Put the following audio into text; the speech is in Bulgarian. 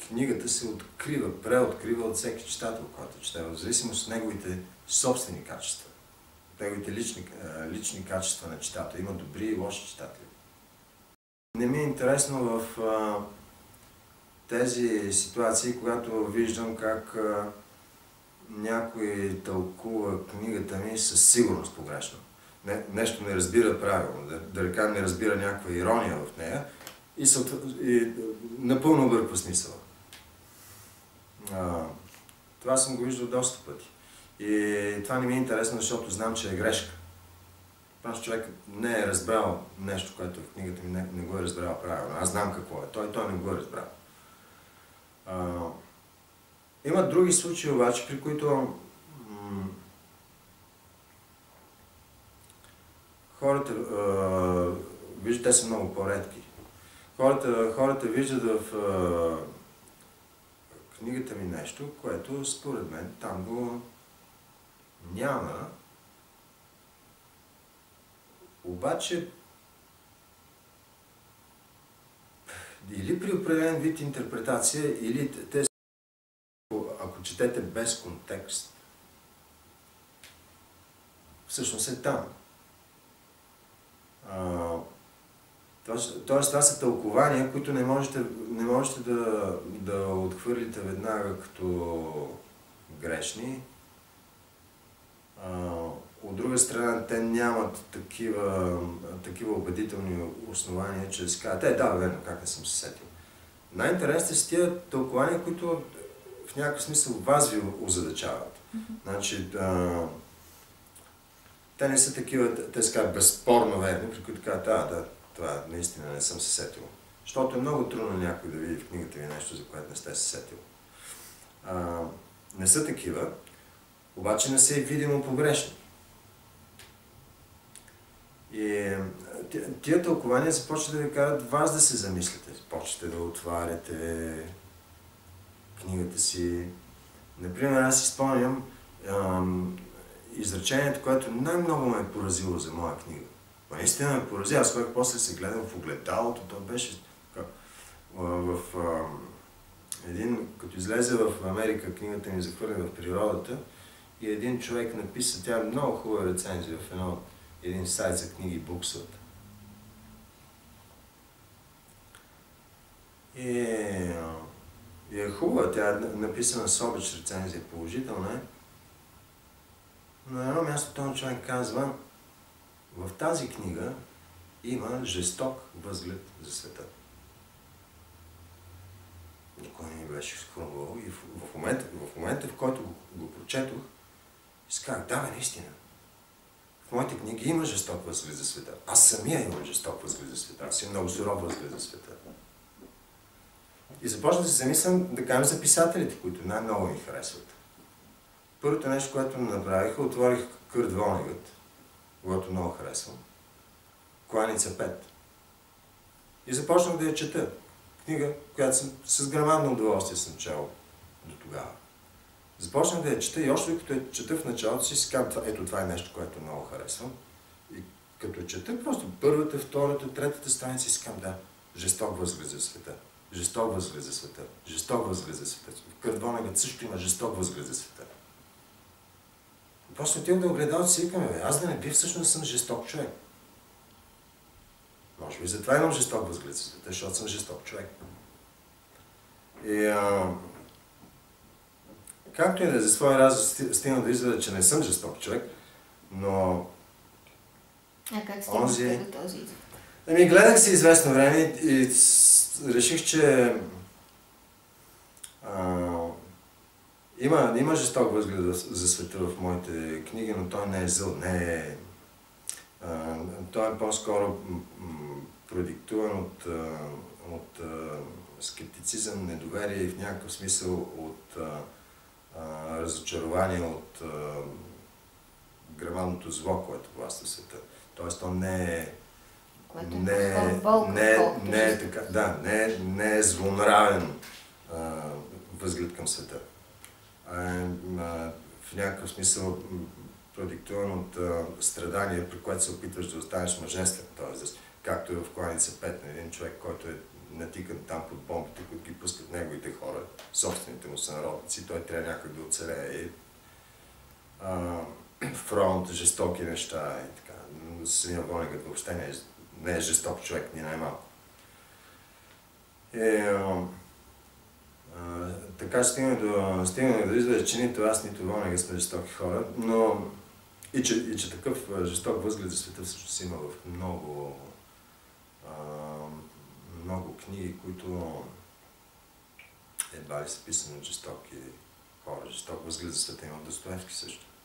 книгата се открива, преоткрива от всеки читател, който чете, в зависимост от неговите собствени качества, неговите лични качества на читател. Има добри и лоши читатели. Не ми е интересно в тези ситуации, когато виждам как някой тълкува книгата ми със сигурност погрешно. Нещо не разбира правилно, да река не разбира някаква ирония в нея и напълно обърква смисъла. Това съм го виждал доста пъти. И това не ми е интересно, защото знам, че е грешка. Просто човек не е разбрал нещо, което в книгата ми не го е разбрал правилно. Аз знам какво е. Той не го е разбрал. Има други случаи обаче, при които хората, виждат, те са много по-редки. Хората виждат в книгата ми нещо, което според мен там го няма. Обаче или при определен вид интерпретация, или те, ако четете без контекст, всъщност е там. Тоест, това са тълкования, които не можете да отхвърлите веднага като грешни. От друга страна, те нямат такива убедителни основания, че да си кажат, да, верно, как не съм се сетил. Най-интересните са тия тълкования, които в някакъв смисъл вас ви озадачават. Значи, те не са такива, те са безспорно верни, при които казват, да, това наистина не съм се сетил. Защото е много трудно някой да види в книгата ви нещо, за което не сте се сетил. Не са такива, обаче не са и видимо погрешни. И тия тълкования започват да ви карат вас да се замислите. Почвате да отваряте книгата си. Например, аз си спомням изречението, което най-много ме е поразило за моя книга. Наистина ме порази. Аз когато после се гледам в огледалото, то беше като излезе в Америка книгата ми "Захвърлен в природата", и един човек написа, тя е много хубава рецензия в един сайт за книги Booksword. И е хубава, тя е написана с обич рецензия, положителна е. Но на едно място този човек казва, в тази книга има жесток възглед за света. Никой не ми беше схрумвал и в момента, в който го прочетох, си казах, да, наистина. В моите книги има жесток възглед за света. Аз самия имам жесток възглед за света. Аз имам много суров възглед за света. И започнах да се замислям, да кажем, за писателите, които най-много ми харесват. Първото нещо, което направих, отворих Кърт Вонегът, когато много харесвам. Кланица 5. И започнах да я чета. Книга, която съм с грамадно удоволствие съм чел до тогава. Започнах да я чета и още като я чета в началото си казвам, ето това е нещо, което много харесвам. И като чета просто първата, втората, третата страница си казвам, да, жесток възглед за света. Жесток възглед за света. Жесток възглед за света. В Кърт Вонегът също има жесток възглед за света. После отивам да огледалото си и викаме, аз да не би всъщност съм жесток човек. Може би затова имам жесток възглед за света, защото съм жесток човек. И както и да е, за своя разум стигна да изведа, че не съм жесток човек, но... как стигнахте до този извод? Гледах си известно време и реших, че има жесток възглед за света в моите книги, но той не е зъл, той е по-скоро продиктуван от скептицизъм, недоверие и в някакъв смисъл от разочарование от грамадното зло, което властва света. Тоест, то не е злонравен възглед към света. В някакъв смисъл продиктуван от страдания, при което се опитваш да останеш мъжествен. Тоест, както е в Кланица 5, един човек, който е натикан там под бомбите, които ги пускат неговите хора, собствените му сънародници, той трябва някой да оцелее. Фронт, жестоки неща и така. Самия Вонегът въобще не е жесток човек, ни най-малко. Така стигна да изглежда, че нито аз, нито Вонега сме жестоки хора, но и че такъв жесток възглед за света всъщност има в много книги, които едва ли са писани от жестоки хора. Жесток възглед за света има в Достоевски също.